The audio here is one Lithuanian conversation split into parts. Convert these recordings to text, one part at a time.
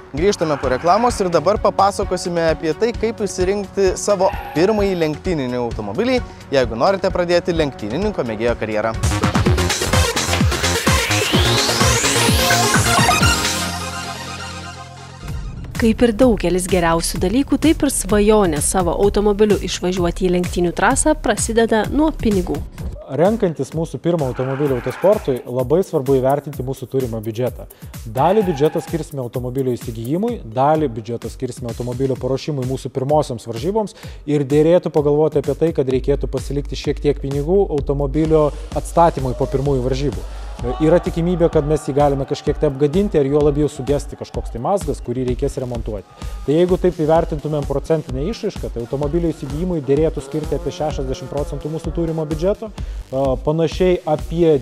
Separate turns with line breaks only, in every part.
Grįžtame po reklamos ir dabar papasakosime apie tai, kaip išsirinkti savo pirmąjį lenktyninį automobilį, jeigu norite pradėti lenktynininko mėgėjo karjerą.
Kaip ir daugelis geriausių dalykų, taip ir svajonė savo automobiliu išvažiuoti į lenktynių trasą prasideda nuo pinigų.
Renkantis mūsų pirmą automobilį autosportui, labai svarbu įvertinti mūsų turimą biudžetą. Dalį biudžeto skirsime automobilio įsigijimui, dalį biudžeto skirsime automobilio paruošimui mūsų pirmosioms varžyboms ir dėrėtų pagalvoti apie tai, kad reikėtų pasilikti šiek tiek pinigų automobilio atstatymui po pirmųjų varžybų. Yra tikimybė, kad mes jį galime kažkiek tai apgadinti ar jo labiau sugesti kažkoks tai mazgas, kurį reikės remontuoti. Tai jeigu taip įvertintumėm procentinę išraišką, tai automobilio įsigijimui dėrėtų skirti apie 60% mūsų turimo biudžeto, panašiai apie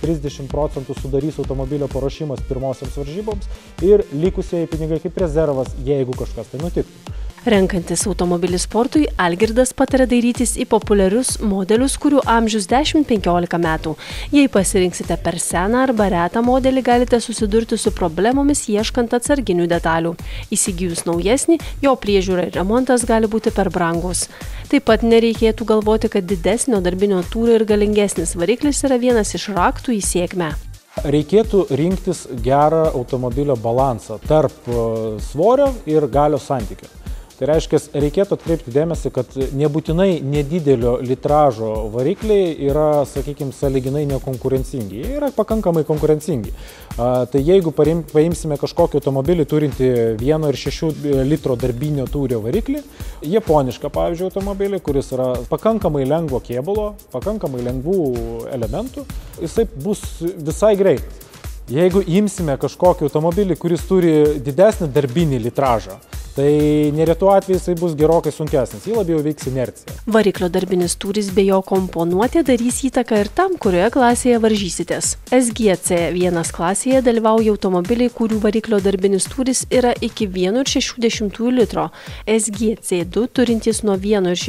20–30% sudarys automobilio paruošimas pirmosioms varžyboms ir likusieji pinigai kaip rezervas, jeigu kažkas tai nutiktų.
Renkantis automobilį sportui, Algirdas pataria dairytis į populiarius modelius, kurių amžius 10–15 metų. Jei pasirinksite per seną arba retą modelį, galite susidurti su problemomis ieškant atsarginių detalių. Įsigijus naujesnį, jo priežiūra ir remontas gali būti per brangus. Taip pat nereikėtų galvoti, kad didesnio darbinio tūrio ir galingesnis variklis yra vienas iš raktų į sėkmę.
Reikėtų rinktis gerą automobilio balansą tarp svorio ir galios santykio. Tai reiškia, reikėtų atkreipti dėmesį, kad nebūtinai nedidelio litražo varikliai yra, sakykime, sąlyginai nekonkurencingi. Jie yra pakankamai konkurencingi. Tai jeigu paimsime kažkokį automobilį turinti 1,6 litro darbinio tūrio variklį, japonišką, pavyzdžiui, automobilį, kuris yra pakankamai lengvo kėbulo, pakankamai lengvų elementų, jisai bus visai greitas. Jeigu imsime kažkokį automobilį, kuris turi didesnį darbinį litražą, tai neretu atveju jisai bus gerokai sunkesnis, jį labiau veiks inercija.
Variklio darbinis tūris bei jo komponuotė darys įtaką ir tam, kurioje klasėje varžysitės. SGC1 klasėje dalyvauja automobiliai, kurių variklio darbinis tūris yra iki 1,6 litro, SGC2 turintys nuo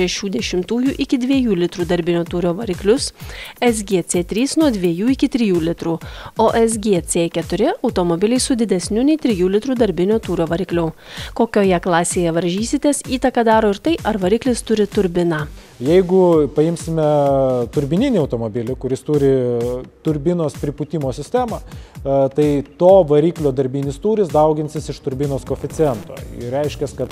1,6 iki 2 litrų darbinio tūrio variklius, SGC3 nuo 2 iki 3 litrų, o SGC4 automobiliai su didesniu nei 3 litrų darbinio tūrio varikliu. Kokioje klasėje varžysitės, įtaką daro ir tai, ar variklis turi turbiną.
Jeigu paimsime turbininį automobilį, kuris turi turbinos pripūtimo sistemą, tai to variklio darbinis tūris dauginsis iš turbinos koeficiento. Ir reiškia, kad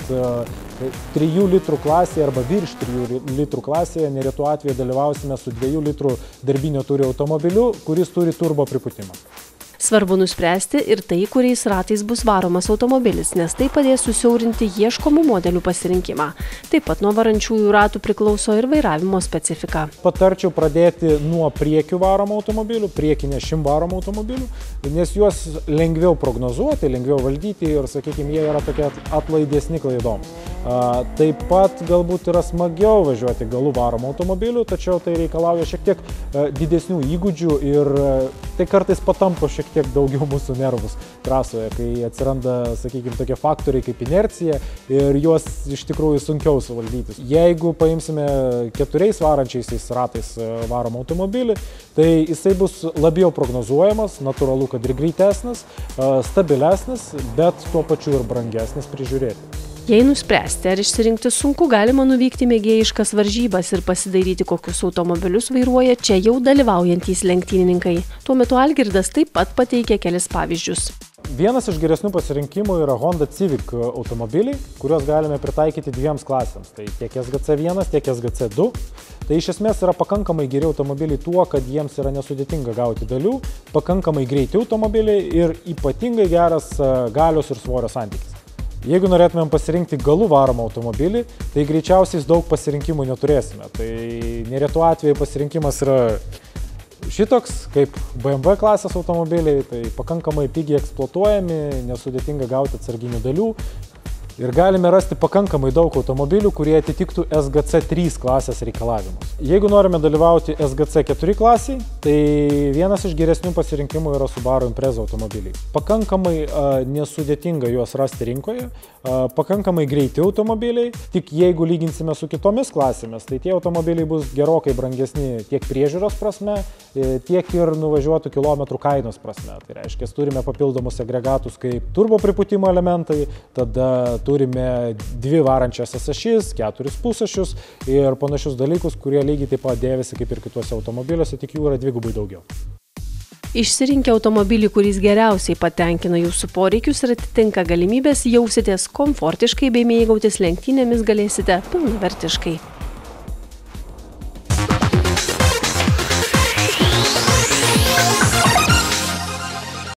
3 litrų klasėje arba virš 3 litrų klasėje neretu atveju dalyvausime su 2 litrų darbinio tūrio automobiliu, kuris turi turbo pripūtimą.
Svarbu nuspręsti ir tai, kuriais ratais bus varomas automobilis, nes tai padės susiaurinti ieškomų modelių pasirinkimą. Taip pat nuo varančiųjų ratų priklauso ir vairavimo specifika.
Patarčiau pradėti nuo priekių varomų automobilių, priekinė šim varomų automobilių, nes juos lengviau prognozuoti, lengviau valdyti ir, sakykime, jie yra tokie atlaidesni klaidoms. Taip pat galbūt yra smagiau važiuoti galų varomų automobilių, tačiau tai reikalauja šiek tiek didesnių įgūdžių ir tai kartais patampo šiek tiek daugiau mūsų nervus trasoje, kai atsiranda, sakykime, tokie faktoriai kaip inercija ir juos iš tikrųjų sunkiau suvaldyti. Jeigu paimsime 4 varančiaisiais ratais varomą automobilį, tai jisai bus labiau prognozuojamas, natūralu, kad ir greitesnis, stabilesnis, bet tuo pačiu ir brangesnis prižiūrėti.
Jei nuspręsti, ar išsirinkti sunku, galima nuvykti mėgėjiškas varžybas ir pasidairyti, kokius automobilius vairuoja čia jau dalyvaujantys lenktynininkai. Tuo metu Algirdas taip pat pateikė kelis pavyzdžius.
Vienas iš geresnių pasirinkimų yra Honda Civic automobiliai, kuriuos galime pritaikyti 2 klasėms. Tai tiek SGC1, tiek SGC2. Tai iš esmės yra pakankamai geri automobiliai tuo, kad jiems yra nesudėtinga gauti dalių, pakankamai greiti automobiliai ir ypatingai geras galios ir svorio santykis. Jeigu norėtumėm pasirinkti galų varomą automobilį, tai greičiausiai daug pasirinkimų neturėsime. Tai neretu atveju pasirinkimas yra šitoks, kaip BMW klasės automobiliai, tai pakankamai pigiai eksploatuojami, nesudėtinga gauti atsarginių dalių. Ir galime rasti pakankamai daug automobilių, kurie atitiktų SGC 3 klasės reikalavimus. Jeigu norime dalyvauti SGC 4 klasiai, tai vienas iš geresnių pasirinkimų yra Subaru Impreza automobiliai. Pakankamai nesudėtinga juos rasti rinkoje, pakankamai greiti automobiliai, tik jeigu lyginsime su kitomis klasėmis, tai tie automobiliai bus gerokai brangesni tiek priežiūros prasme, tiek ir nuvažiuotų kilometrų kainos prasme. Tai reiškia, turime papildomus agregatus kaip turbo pripūtimo elementai, tada turime 2 varančias ašis, 4 pusašius ir panašius dalykus, kurie lygiai taip pat dėvisi kaip ir kituose automobiliuose, tik jų yra 2 daugiau.
Išsirinkę automobilį, kuris geriausiai patenkina jūsų poreikius ir atitinka galimybės, jausitės komfortiškai bei mėgautis lenktynėmis galėsite pilnavertiškai.